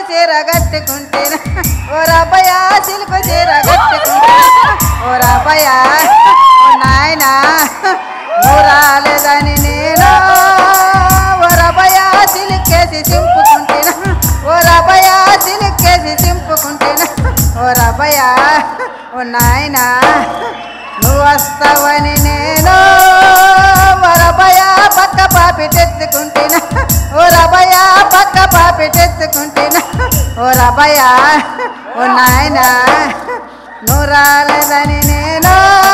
చీర కట్టుకుంటేనా ఓ రబ్బయ్య సిల్కు చీర కట్టుకుంటేనా ఓ రబ్బయ్య ఓ నాయనా నువ్వు రాలేదని నేను ఓ రబ్బయ్య సిలికేసి చింపుకుంటేనా ఓ రబ్బయ్య సిలికేసి చింపుకుంటేనా ఓ రబ్బయ్య ఓ నాయనా నువ్వు వస్తావని నేను ఓ రబ్బయ్య పక్క పాపి తెచ్చుకుంటేనా ఓ రబ్బయ్య పక్క పాపి తెచ్చుకుంటేనా ఓ రబ్బయ్య ఓ నాయనా నువ్వు రాలేదని నేను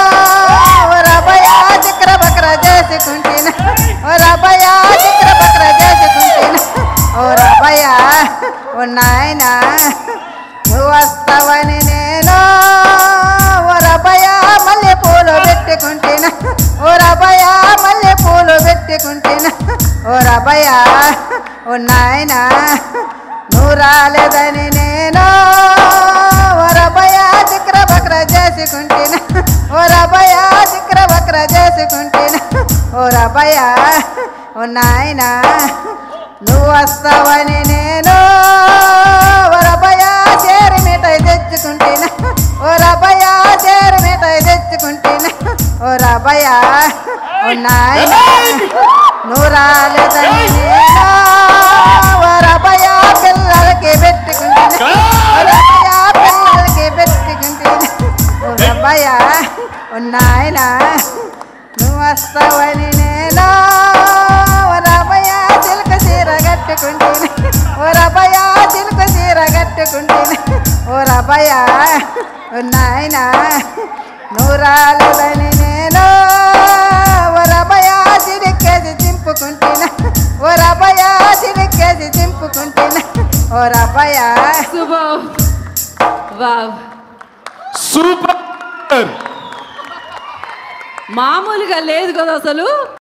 ఓ రబ్బయ్య చిక్ర బక్ర చేసుకుంటేనా ఓ రబ్బయ్య చిక్ర బక్ర చేసుకుంటేనా ఓ రబ్బయ్య ఓ నాయనా నువ్వు వస్తావని నేను ఓ రబ్బయ్య మల్లె పూలు పెట్టుకుంటేనా ఓ రబ్బయ్య మల్లె పూలు పెట్టుకుంటేనా ఓ రబ్బయ్య ఓ నాయనా నువ్వు రాలేదని నేను ఓ రబ్బయ్య చిక్ర బక్ర చేసుకుంటేనా ఓ రబ్బయ్య చిక్ర బక్ర చేసుకుంటేనా ఓ రబ్బయ్య ఓ నాయనా నువ్వు వస్తావని నేను ఓ రబ్బయ్య చేరు మిఠాయి తెచ్చుకుంటేనా ఓ రబ్బయ్య చేరు మిఠాయి తెచ్చుకుంటేనా ఓ రబ్బయ్య ఓ నాయనా నువ్వు రాలేదని నేను ఓ రబ్బయ్య పిల్లలకి పెట్టుకుంటేనా ఓ రబ్బయ్య పిల్లలకి పెట్టుకుంటేనా ఓ రబ్బయ్య ఓ నాయనా నువ్వు వస్తావని నేను ఓ రబ్బయ్య చిలుక చీర కట్టుకుంటేనా ఓ రబ్బయ్య చిలుక చీర కట్టుకుంటేనా ఓ రబ్బయ్య ఓ నాయనా నువ్వు రాలేదని నేను ఓ రబ్బయ్య చిలికేసి చింపుకుంటేనా ఓ రబ్బయ్య చిలికేసి చింపుకుంటేనా ఓ రబ్బయ్య సూపర్ వావ్ సూపర్ మామూలుగా లేదు కదా అసలు.